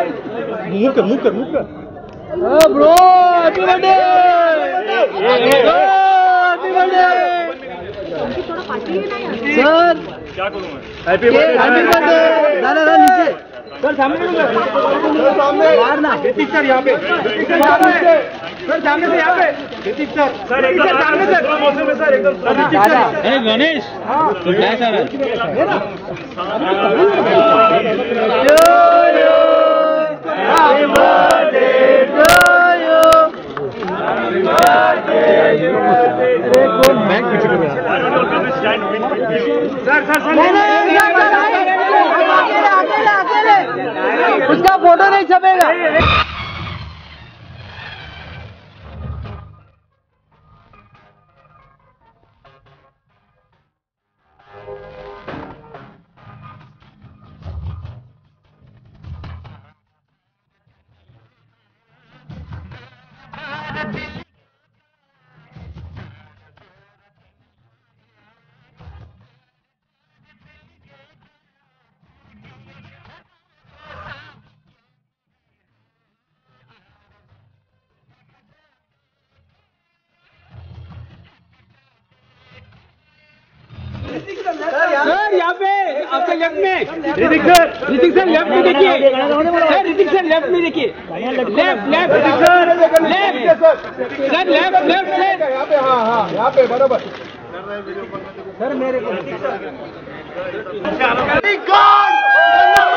मुंह कर bro happy birthday sir. क्या करूं मैं? हैप्पी बर्थडे दादा नीचे सर, सामने मारना ऋतिक सर यहाँ पे, सर सामने से यहाँ पे ऋतिक सर एकदम सामने से मौसम में सर एकदम अरे गणेश तो क्या सर उसका फोटो नहीं छपेगा। सर यहाँ पे आपके लेफ्ट में ऋतिक सर लेफ्ट में देखिए सर, ऋतिक सर लेफ्ट में देखिए, लेफ्ट सर लेफ्ट यहाँ पे, हाँ यहाँ पे बराबर सर मेरे को